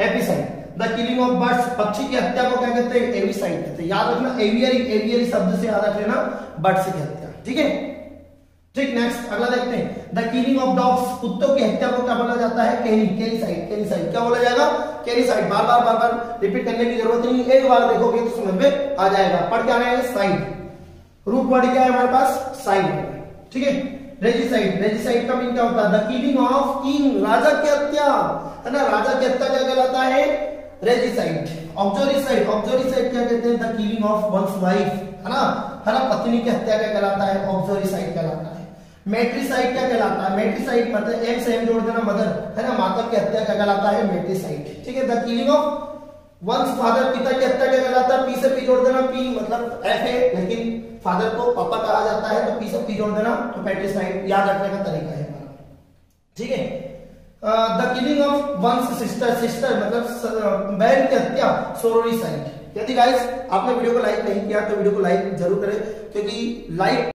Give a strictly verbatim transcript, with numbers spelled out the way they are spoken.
एपिसाइड। The killing of birds, पक्षी की हत्या को क्या कहते हैं? एविसाइड कहते हैं। याद रखना, एवियरी, एवियरी शब्द से याद रख लेना बर्ड्स की हत्या, ठीक है। ठीक, नेक्स्ट अगला देखते हैं। द किलिंग ऑफ डॉग्स, कुत्तों की हत्या को क्या बोला जाता है? कैनी, कैनीसाइड, कैनीसाइड। क्या बोला जाएगा? कैनीसाइड। बार बार बार बार रिपीट करने की जरूरत नहीं, एक बार देखोगे तो समझ में आ जाएगा। पढ़ के आना है साइड, रूट वर्ड क्या है हमारे पास? साइड, ठीक है। रेजिसाइड, रेजिसाइड का मीन क्या होता है? द किलिंग ऑफ किंग, राजा की हत्या, है ना, राजा की हत्या क्या कहलाता है? रेजिसाइड। ऑब्जोरिसाइड, ऑब्जोरिसाइड क्या कहते हैं? The killing of one's wife, है ना, है ना, पत्नी की हत्या क्या कहलाता है? ऑब्जोरिसाइड कहलाता है। मेट्रिसाइड क्या कहलाता है? मेट्रिसाइड मतलब एम से एम जोड़ देना, मदर, है ना, माता की हत्या क्या कहलाता है? मेट्रिसाइड, ठीक है। The killing of one's father, पिता की हत्या क्या कहलाता है? पी से पी जोड़ देना, पी मतलब एफ है लेकिन फादर को पापा कहा जाता है तो पी से पी जोड़ देना, तो पेट्रिसाइड। याद रखने का तरीका है हमारा, ठीक है। The killing of one's sister, sister मतलब बहन की हत्या, सोरोरिसाइड। यदि गाइस आपने वीडियो को लाइक नहीं किया तो वीडियो को लाइक जरूर करें, क्योंकि लाइक